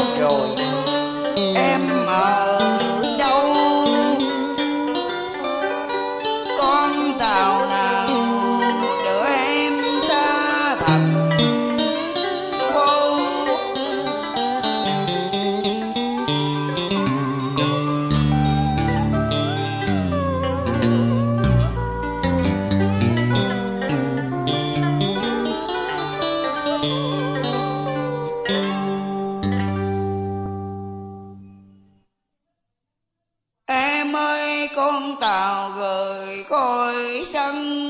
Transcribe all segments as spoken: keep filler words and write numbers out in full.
rồi em ở đâu? Con tàu nào đưa em xa thành phố? Em ơi con tàu rời khỏi sân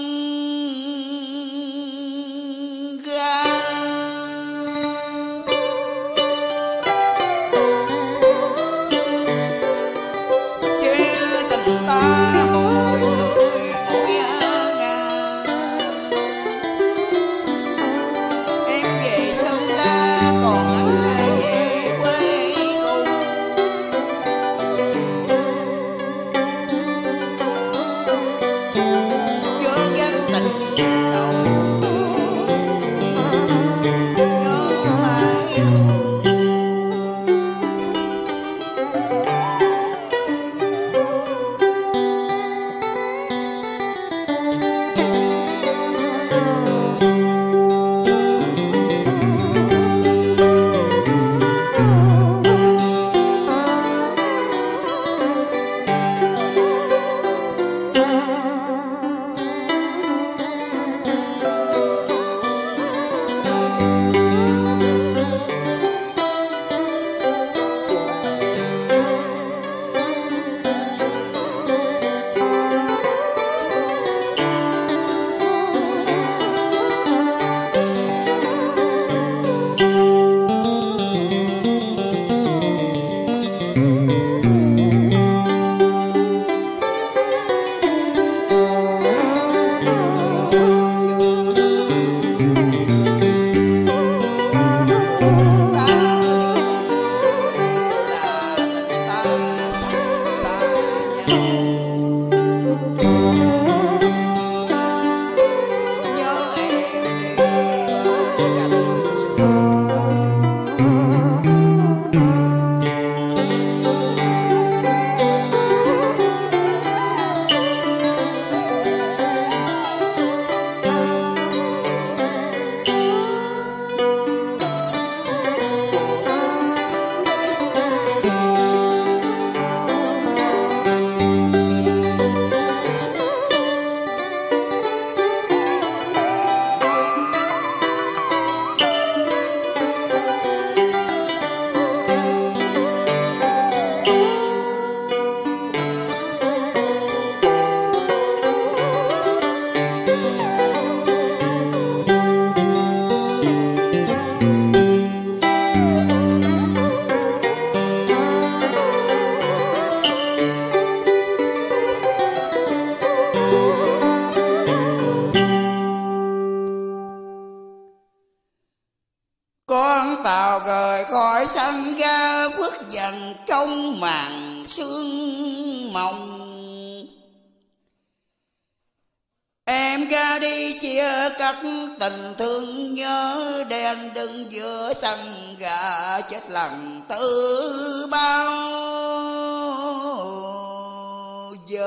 ga, chia tình ta mỗi người mỗi ngả. Em về Sơn La còn anh về quê cùng. Chớ gắn tình đầu nhớ mãi không. Con tàu rời khỏi sân ga khuất dần trong màn sương mộng. Em ra đi chia cắt tình thương nhớ đen đứng giữa sân ga chết lặng từ bao giờ.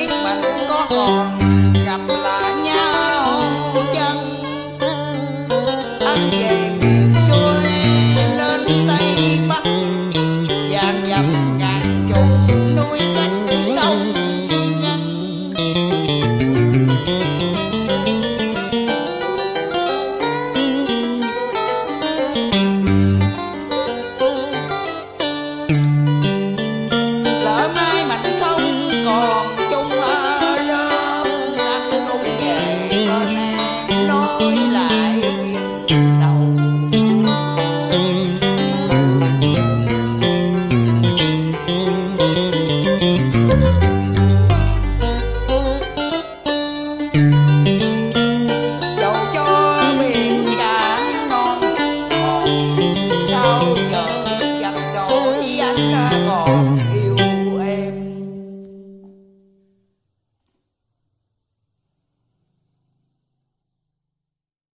biết mình có còn gặp lại nhau chăng. Anh về miền xuôi lên Tây Bắc, vàng dặm ngàn trùng nuôi cách sông nhân. Lỡ mai mình không còn chung ở lớp, anh cũng về bên em nói